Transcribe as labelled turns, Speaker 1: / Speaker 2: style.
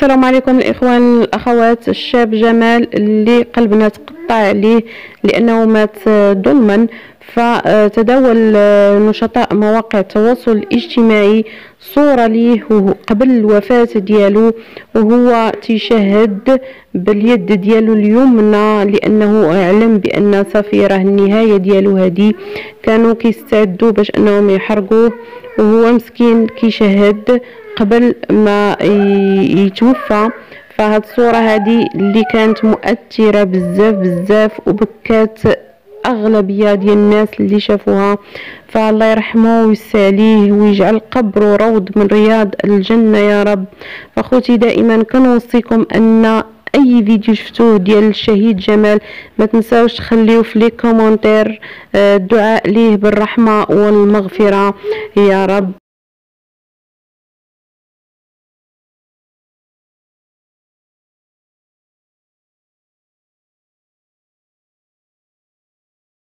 Speaker 1: السلام عليكم الاخوان الاخوات. الشاب جمال اللي قلبنا تقطع عليه لانه مات ظلما، فتداول نشطاء مواقع التواصل الاجتماعي صورة ليه قبل الوفاة ديالو، وهو تيشهد باليد ديالو اليمنى لانه اعلم بان صافي راه النهاية ديالو هادي. كانوا كيستعدوا باش انهم يحرقوه وهو مسكين كيشهد قبل ما يتوفى. فهاد الصورة هذه اللي كانت مؤثرة بزاف وبكات اغلبيه ديال الناس اللي شافوها، فالله يرحمه ويسع عليه ويجعل قبره روض من رياض الجنه يا رب. فاخوتي دائما كنوصيكم ان اي فيديو شفتوه ديال الشهيد جمال ما تنساوش تخليوه في لي كومونتير الدعاء ليه بالرحمه والمغفره يا رب.